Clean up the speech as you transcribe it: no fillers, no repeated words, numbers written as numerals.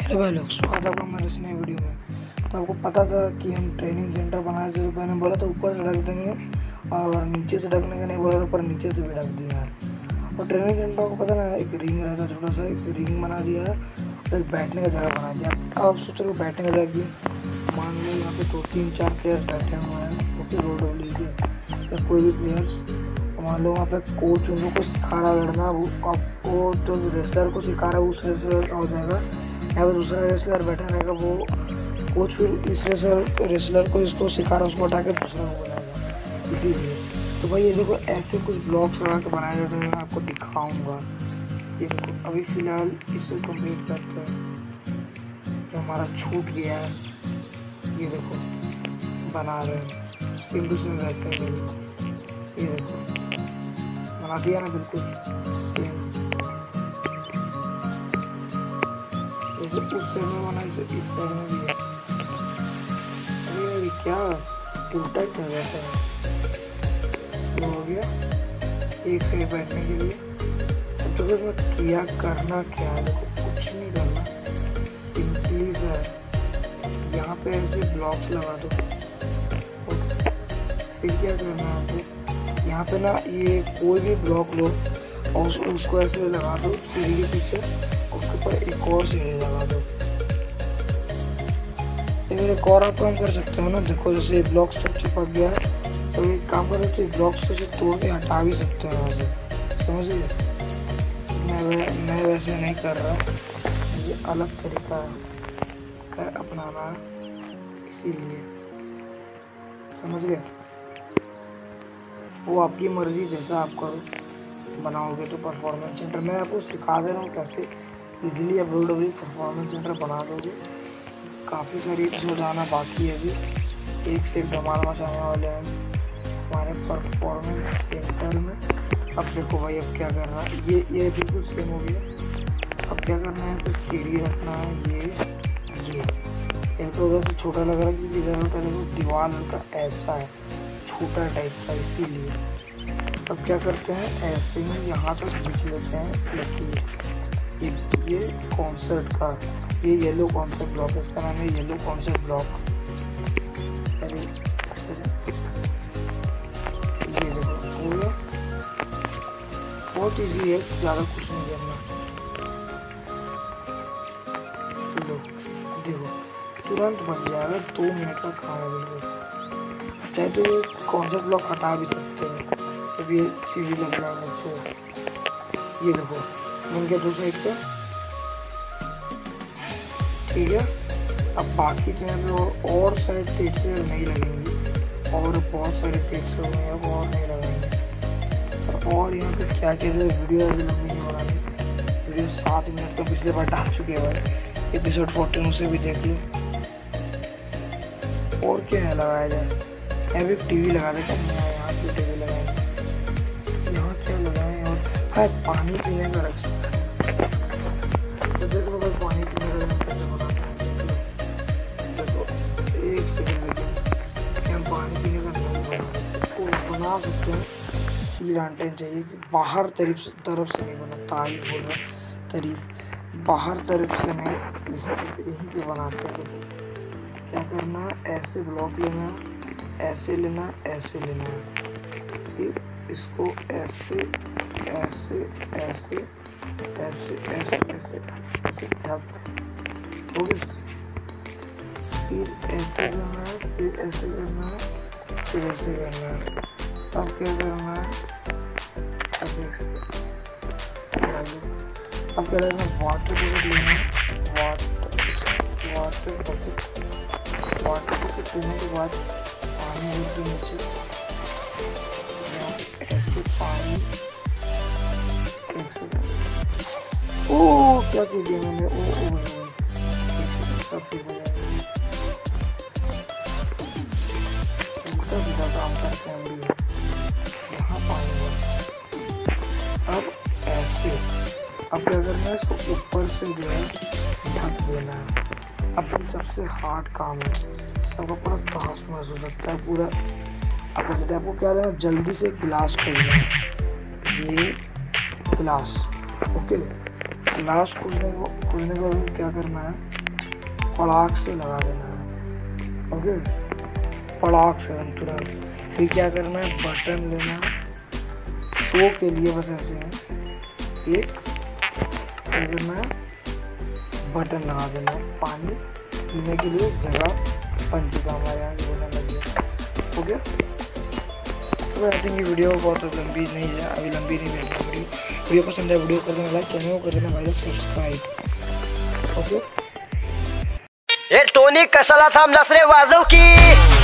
Hello भाई लोग, स्वागत है आपका हमारे इस नए वीडियो में। तो आपको पता था कि हम ट्रेनिंग सेंटर बनाए थे, तो मैंने बोला था ऊपर से ढक देंगे और नीचे से ढकने का नहीं बोला था, पर नीचे से भी ढक दिया है। और ट्रेनिंग सेंटर को पता ना, एक रिंग रहता है, छोटा सा एक रिंग बना दिया है और एक बैठने का जगह बना दिया। अब सोचो कि बैठने का जगह की मान लो यहाँ पे 2-3-4 प्लेयर्स बैठे हुए हैं, ओके, रोड लीजिए या कोई भी प्लेयर्स। मान लो वहाँ पे कोच उन लोग को सिखा रहा है लड़ना, वो आपको जो रेसलर को सिखा रहा है उस रेसलर का हो जाएगा। यहाँ पे दूसरा रेसलर बैठा रहेगा, वो कोच फिर इस रेसलर को इसको सिखा रहा है, उसको हटा के दूसरा को बनाएगा। इसीलिए तो भाई ये देखो ऐसे कुछ ब्लॉक्स लगा के बनाए जाते हैं, मैं आपको दिखाऊंगा। ये देखो अभी फ़िलहाल इसको कंप्लीट करते हैं। जो हमारा छूट गया है ये देखो बना रहे हैं, सिंपल से वैसे ही ये देखो बना दिया ना, बिल्कुल सेम जैसे उस साइड में बना, इसे इस साइड में भी है। अरे क्या टूटा क्या रहता है, तो हो गया एक साइड बैठने के लिए। अब तो फिर मैं क्या करना क्या है, देखो कुछ नहीं करना, सिंपली सा है, यहाँ पे ऐसे ब्लॉक्स लगा दो। फिर क्या करना है आपको, यहाँ पे ना ये कोई भी ब्लॉक लो और उसको ऐसे लगा दो सीढ़ी के पीछे, उसके ऊपर एक और सीढ़ी लगा दो। लेकिन एक और आप काम कर सकते हो ना, देखो जैसे ब्लॉक्स तो चिपक गया है, तो एक काम करो तो ब्लॉक्स को तोड़ के हटा भी सकते हो यहाँ से, समझ गए। मैं वैसे नहीं कर रहा, ये अलग तरीका है अपनाना, इसीलिए समझ गए। वो आपकी मर्जी, जैसा आप करो बनाओगे। तो परफॉर्मेंस सेंटर मैं आपको सिखा दे रहा हूँ कैसे इजीली आप WWE परफॉर्मेंस सेंटर बना दोगे। काफ़ी सारी जो जाना बाकी है, अभी एक से एक धमाल मचाने वाले हैं हमारे परफॉर्मेंस सेंटर में। अब देखो भाई अब क्या करना है, ये बिल्कुल सेम हो गया। अब क्या करना है, फिर सीढ़ी रखना है, ये एक तो उधर से छोटा लग रहा है क्योंकि इधर का देखो दीवार का ऐसा है छोटा टाइप का, इसीलिए। अब क्या करते हैं, ऐसे ही यहाँ तक खींच लेते हैं लकीर। ये कॉन्सर्ट का ये येलो कॉन्सर्ट ब्लॉक है, इसका नाम है येलो कॉन्सर्ट ब्लॉक। अरे ये देखो हो गया, बहुत ईजी है, ज़्यादा कुछ नहीं करना। लो देखो तुरंत बन जाएगा, 2 मिनट का काम है बिल्कुल। चाहे तो ये कॉन्सर्ट ब्लॉक हटा भी सकते हैं, जब ये सीढ़ी लग जाएगा तो। ये देखो बन गया 2 साइड का, ठीक है। अब बाकी जो है और साइड सीट से नहीं लगेंगी, और बहुत सारे सीट्स हो गए, अब और नहीं लगाएंगे। और यहाँ पे क्या क्या वीडियो अभी लंबी नहीं बनानी, वीडियो 7 मिनट का पिछले बार डाल चुके हैं भाई, एपिसोड 14 उसे भी देख लो। और क्या है लगाया जाए, अभी टीवी लगा देते हैं, यहाँ पे टीवी लगाएंगे, यहाँ क्या लगाएं। और हाँ, पानी पीने का रख सकते हैं, तो देखो भाई पानी पीने का कैसे बनाते हैं। देखो एक सेकंड देखिए, हम पानी पीने का नहीं बना सकते, बना सकते हैं। सील आंटेन चाहिए कि बाहर तरफ से नहीं बना, तारीफ बोल रहा, तारीफ बाहर तरफ से नहीं, यहीं पे बनाते हैं। देखो क्या करना है, ऐसे ब्लॉक लेना, ऐसे लेना, ऐसे लेना, फिर इसको ऐसे ऐसे ऐसे ऐसे ऐसे ऐसे ऐसे ढक दो, फिर ऐसे करना है, फिर ऐसे करना है, फिर ऐसे करना है। अब क्या करना है, अब क्या करना है, वाटर बकेट लेना है, वाटर बकेट लेने के बाद पानी एकदम नीचे ऐसे पानी, ओ क्या चीज दिया मैंने, ओ सब ठीक हो जाएगा। उल्टा सीधा काम करते हैं हम, यहाँ पानी है। अब ऐसे, अब क्या करना है, इसको ऊपर से जो है ढक देना है। अब सबसे हार्ड काम है, सबका पूरा घास महसूस हो सकता है पूरा। आपको क्या है, जल्दी से गिलास खोलना है, ये गिलास, ओके। लास्ट कूदने को क्या करना है, पड़ाक से लगा देना है। ओके, पड़ाक से तुरंत। फिर क्या करना है, बटन लेना है शो के लिए, बस ऐसे है। एक क्या करना है, बटन लगा देना है, पानी पीने के लिए जगह बन चुका हमारे यहाँ बोलने लगे। ओके, तो आई थिंक ये वीडियो बहुत लंबी नहीं है, अभी लंबी नहीं है। वीडियो पसंद है वीडियो कर देना लाइक, चैनल को कर देना भाई लोग सब्सक्राइब। ओके, टोनी कशाला थांबलास रे वाजव की।